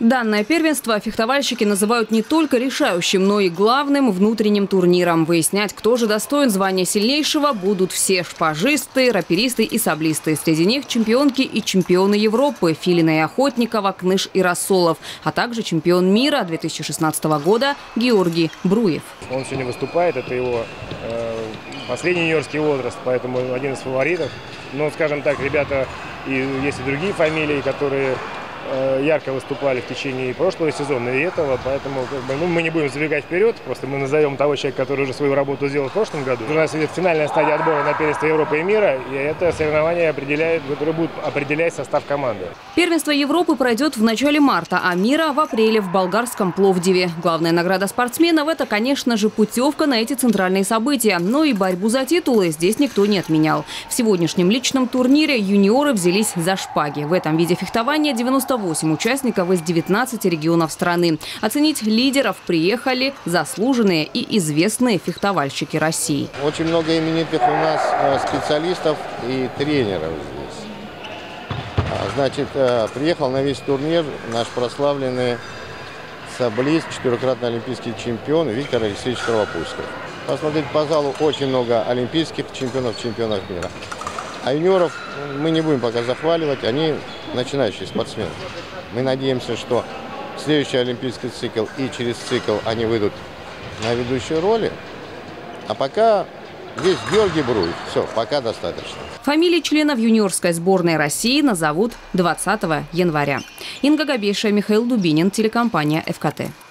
Данное первенство фехтовальщики называют не только решающим, но и главным внутренним турниром. Выяснять, кто же достоин звания сильнейшего, будут все шпажисты, раперисты и саблисты. Среди них чемпионки и чемпионы Европы Филина и Охотникова, Кныш и Рассолов, а также чемпион мира 2016 года Георгий Бруев. Он сегодня выступает, это его последний юниорский возраст, поэтому один из фаворитов. Но, скажем так, ребята, и есть и другие фамилии, которые ярко выступали в течение прошлого сезона и этого, поэтому мы не будем забегать вперед, просто мы назовем того человека, который уже свою работу сделал в прошлом году. У нас идет финальная стадия отбора на первенство Европы и мира, и это соревнование определяет, которое будет определять состав команды. Первенство Европы пройдет в начале марта, а мира в апреле в болгарском Пловдиве. Главная награда спортсменов – это, конечно же, путевка на эти центральные события. Но и борьбу за титулы здесь никто не отменял. В сегодняшнем личном турнире юниоры взялись за шпаги. В этом виде фехтования 98 участников из 19 регионов страны. Оценить лидеров приехали заслуженные и известные фехтовальщики России. Очень много именитых у нас специалистов и тренеров здесь. Значит, приехал на весь турнир наш прославленный саблист, четырехкратный олимпийский чемпион Виктор Алексеевич Кровопусков. Посмотреть по залу очень много олимпийских чемпионов мира. А юниоров мы не будем пока захваливать, они начинающие спортсмены. Мы надеемся, что следующий олимпийский цикл и через цикл они выйдут на ведущие роли. А пока здесь Георгий Бруев. Все, пока достаточно. Фамилии членов юниорской сборной России назовут 20 января. Инга Габейшая, Михаил Дубинин, телекомпания ФКТ.